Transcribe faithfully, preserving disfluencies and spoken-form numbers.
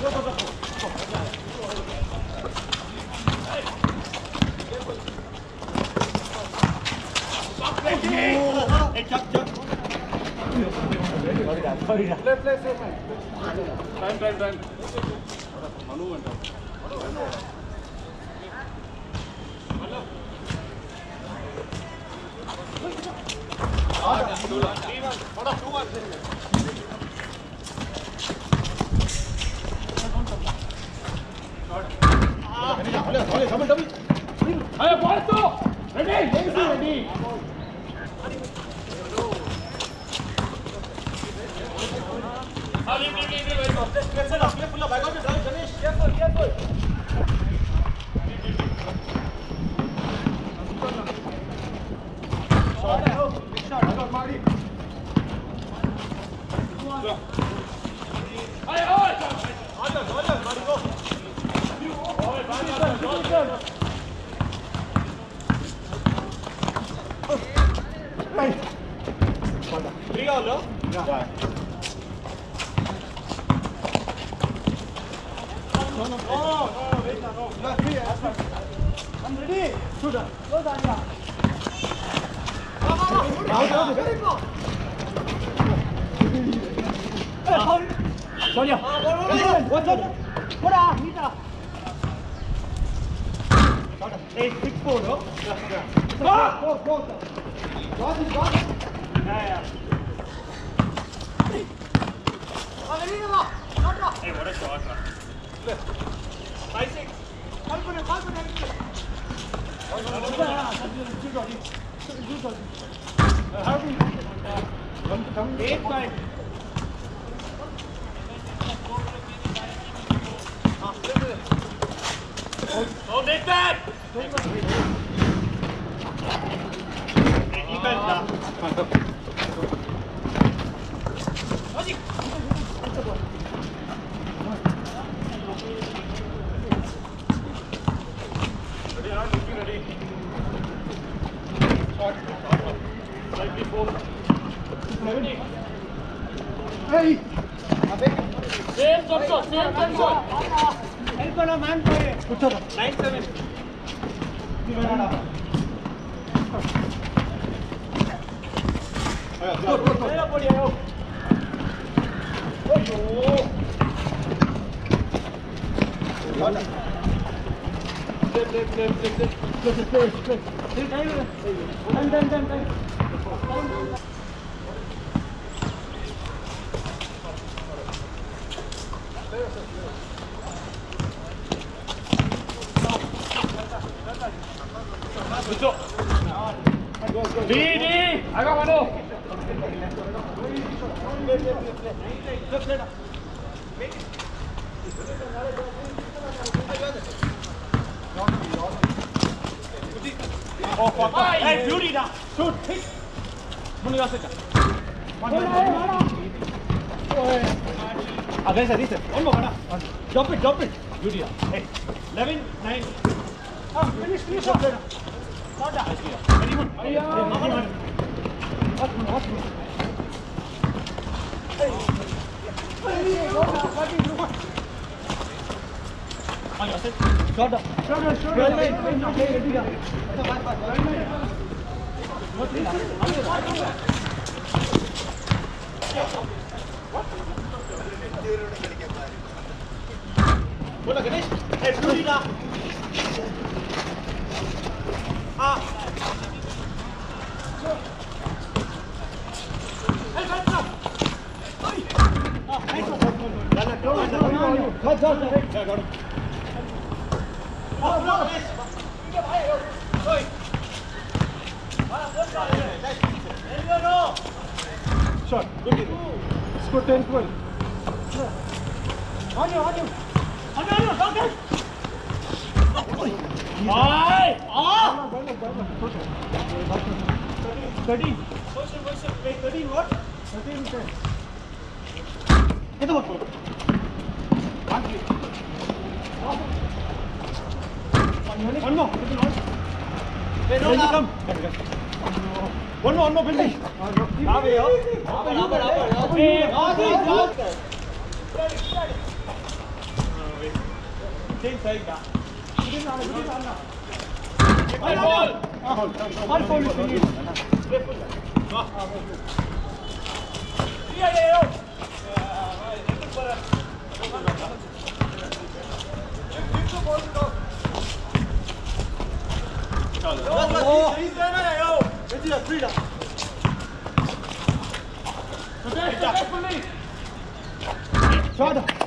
Hey, jump, jump. Sorry, play, play, play, play. Time, time, time. Manu went out. Hey, ball to! Ready? Ready? Ah, leave, leave, leave, leave. Let's set up. Careful, I got it. Ganesh, careful, careful. Shot. Big shot. I got Marty. Hey, hold! Hold on, hold on, Marty, go. Hold, Marty, hold, hold. Three all, no? Yeah. No, no, no, no, wait, no, no. You are free, I'm ready. Shoot. Go, Dania. Out, very good. Sonia. What's up? What are you? Eight, six, four, no? Yeah. Go, go, go. Got it, got it. Yeah, yeah. Hey, what a shot, man. Five, six. Call for it, call for it. How do you? Eight, five. Oh, take that! Hey! Same jump shot, same jump shot. Help on a man for it. Good shot. Nine seven. Go, go, go. Play up, go. Oh, play, play, play, play, play. Play, play, play. Done, done, done, done. Good job. D, D. I got one more. Oh, fuck. Hey, beauty now. Shoot. Hit. One more. Against this. One more. Drop it, drop it. Beauty. Hey. eleven, nine. Ah, finish, finish. Not that. Anyone? Anyone? Watch me, watch me. Hey. Hey, go now. Fighting through. On your set. Shot up. Shot up, shot up. Hey, ready go. Bola Ganesh. Hey, beauty now. Ah. Hey, come on. Hey. Ah, hey. Run it, run it, run it. Cut, cut, cut. Yeah, got it. Oh, no, Ganesh. Hey. There you go. Shot. Good hit. Score ten twelve. On you, on you. On you, on you. Don't get. Hi! Ah! thirteen. Wait, thirteen what? thirteen ten. Get the ball. One three. One more. Wait, no, no. Come. One more, one more, building. Now we are. Now we are. Same side da. Good in good in Anna. One ball. One ball is finished. Play full. Go. Yeah, yeah, yeah. Shot.